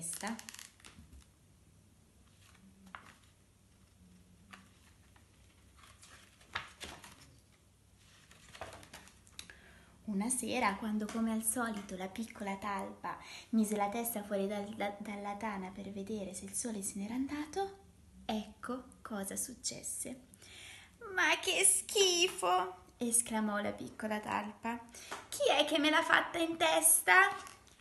testa? Una sera, quando come al solito la piccola talpa mise la testa fuori dalla tana per vedere se il sole se n'era andato, ecco cosa successe. «Ma che schifo!» esclamò la piccola talpa. «Chi è che me l'ha fatta in testa?»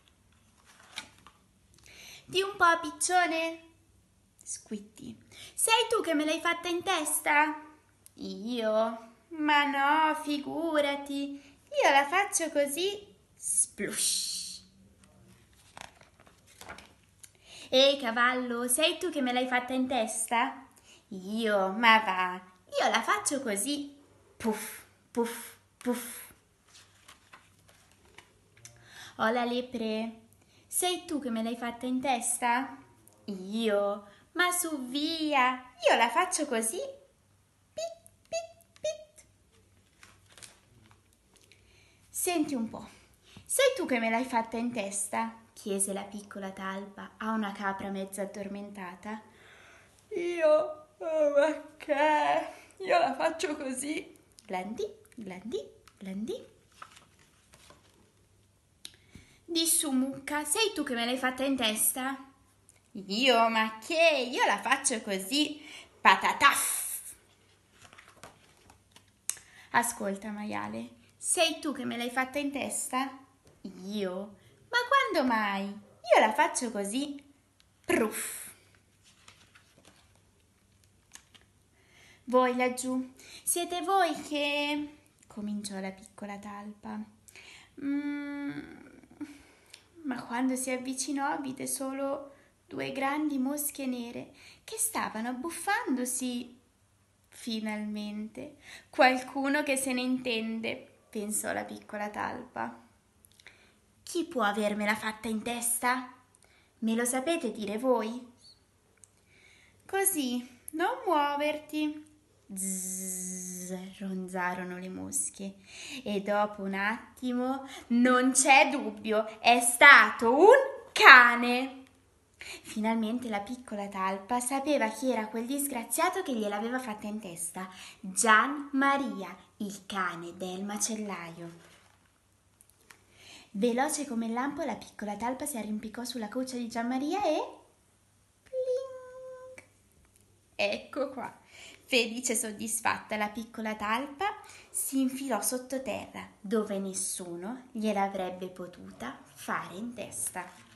«Di un po', piccione!» squittì. «Sei tu che me l'hai fatta in testa?» «Io? Ma no, figurati! Io la faccio così!» Splush! «Ehi, cavallo, sei tu che me l'hai fatta in testa?» «Io? Ma va! Io la faccio così!» Puff, puff, puff. «Oh, la lepre, sei tu che me l'hai fatta in testa?» «Io? Ma su via! Io la faccio così!» Pit, pit, pit. «Senti un po', sei tu che me l'hai fatta in testa?» chiese la piccola talpa a una capra mezza addormentata. «Io? Oh, ma che? Io la faccio così!» Glandì, glandì, glandì. «Di su, mucca, sei tu che me l'hai fatta in testa?» «Io? Ma che? Io la faccio così!» Patataf! «Ascolta, maiale, sei tu che me l'hai fatta in testa?» «Io? Ma quando mai? Io la faccio così!» Pruff! «Voi laggiù, siete voi che...» cominciò la piccola talpa. Ma quando si avvicinò vide solo 2 grandi mosche nere che stavano abbuffandosi. «Finalmente, qualcuno che se ne intende», pensò la piccola talpa. «Chi può avermela fatta in testa? Me lo sapete dire voi?» «Così, non muoverti», Zzz, ronzarono le mosche e dopo un attimo, non c'è dubbio, è stato un cane. Finalmente la piccola talpa sapeva chi era quel disgraziato che gliel'aveva fatta in testa. Gian Maria, il cane del macellaio. Veloce come il lampo la piccola talpa si arrampicò sulla cuccia di Gian Maria e... pling! Ecco qua. Felice e soddisfatta, la piccola talpa si infilò sottoterra, dove nessuno gliel'avrebbe potuta fare in testa.